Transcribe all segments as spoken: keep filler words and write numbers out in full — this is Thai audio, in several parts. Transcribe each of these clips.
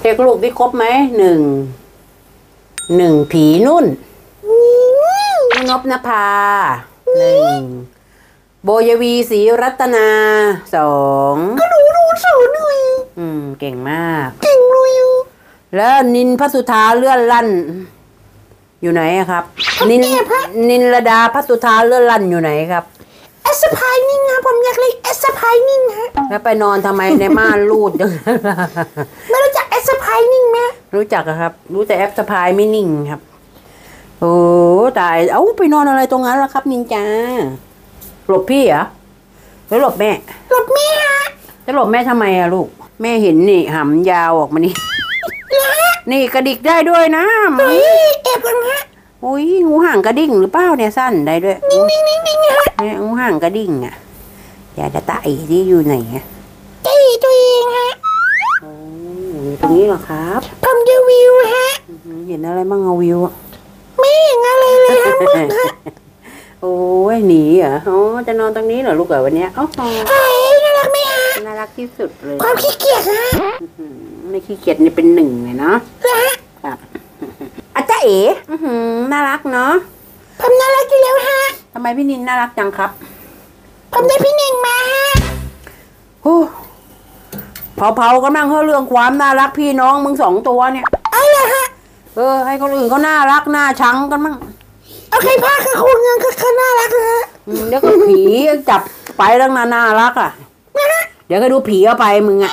ช็คลูกที่ครบไหมหนึ่งหนึ่งผีนุ่นนุ่นนพนภาหนึ่งโบยวีศรีรัตนาสองก็หนูรู้สอนหน่อยอืมเก่งมากเก่งเลยแล้วนินพระสุธาเลื่อนลั่นอยู่ไหนครับนินนินระดาพระสุธาเลื่อนลั่นอยู่ไหนครับแอสพายนิ่งนะผมอยากเล่นแอสพายนิ่งฮะแล้วไปนอนทำไมในม่านรูดจังไม่รู้จักแอสพายนิ่งไหมรู้จักครับรู้แต่แอปสพายไม่นิ่งครับโอ้ตายเอ้าไปนอนอะไรตรงนั้นล่ะครับนินจาหลบพี่เหรอหรือหลบแม่หลบแม่ฮะจะหลบแม่ทำไมอะลูกแม่เห็นนี่หำยาวออกมานี่นี่กระดิกได้ด้วยนะเฮ้ยแอบกันฮะโอ้ยงูห่างกระดิ่งหรือเปล่าเนี่ยสั้นได้ด้วยนิ่งนิ่งนิ่งนิ่งฮะเนี่ยงูห่างกระดิ่งอะอย่าจะตายที่อยู่ไหนอะไอ้ตัวเองฮะโอ้ยตรงนี้เหรอครับผมจะวิวฮะเห็นอะไรบ้างเอาวิวไม่เห็นอะไรเลยฮะมึงฮะโอ้ยหนีเหรออ๋อจะนอนตรงนี้เหรอลูกเหรอวันนี้อ๋อเฮ้ยน่ารักไหมฮะน่ารักที่สุดเลยความขี้เกียจฮะไม่ขี้เกียจนี่เป็นหนึ่งเลยเนาะครับอาจารย์เอ๋น่ารักเนาะผมน่ารักอยู่แล้วฮะทำไมพี่นินน่ารักจังครับผมได้พี่เน่งมาฮะโอ้เผาๆก็นั่งเพื่อเรื่องความน่ารักพี่น้องมึงสองตัวเนี่ยเอาละฮะเออให้คนอื่นเขาน่ารักน่าชังกันมั่งโอเคพ่อค่ะคุณยังก็น่ารักฮะเดี๋ยวก็ผีจับไปแล้วน่าน่ารักอ่ะเดี๋ยวก็ดูผีเอาไปมึงอ่ะ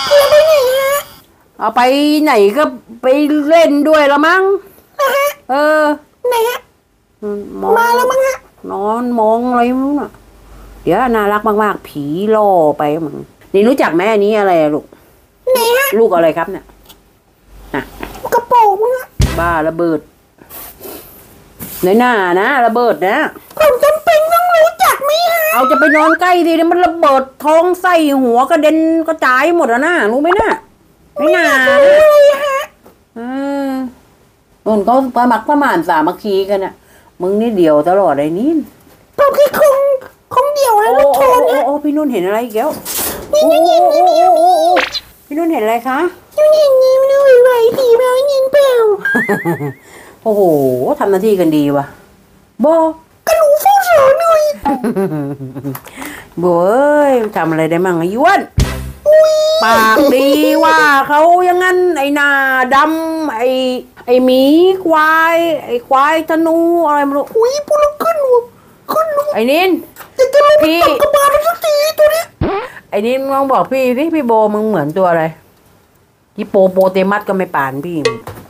เอาไปไหนก็ไปเล่นด้วยละมั้งเออไหนฮะมาแล้วมั้งฮะนอนมองอะไรมั้งอ่ะเดี๋ยวน่ารักมากๆผีล่อไปมึงนี่รู้จักแม่นี้อะไรลูกไหนฮะลูกอะไรครับเนี่ยน่ะกระโปรงมั้งบ้าระเบิดในหน้านะระเบิดนะผมจำเป็นต้องรู้จักไหมฮะเอาจะไปนอนใกล้ดิมันระเบิดท้องไส้หัวกระเด็นกระจายหมดแล้วนะรู้ไหมนะไม่น่าเลยฮะเออนุ่นเขาประมักประมาณสามัคคีกันน่ะมึงนี่เดียวตลอดเลยนี่ผมคือคงคงเดียวนะลูกโทนนะโอ้พี่นุ่นเห็นอะไรอีกแล้วโอ้โอ้โอ้พี่นุ่นเห็นอะไรคะนุ่นเห็นยิ้มด้วยไหวผีแมวยินเปล่าโอ้โหทำหน้าที่กันดีว่ะบอกระหนูฟู่สอนหน่อยบัวเอ้ยทำอะไรได้มั่งไอ้ย้วนปากดีว่าเขาอย่างงั้นไอ้หน้าดำไอ้ไอ้หมีควายไอ้ควายธนูอะไรไม่รู้อุ้ยพูดแล้วขึ้นหัวขึ้นหัวไอ้นินพี่กระบาลสักทีตัวนี้ไอ้นินลองบอกพี่พี่พี่โบมึงเหมือนตัวอะไรฮิปโปโปเตมัสก็ไม่ป่านพี่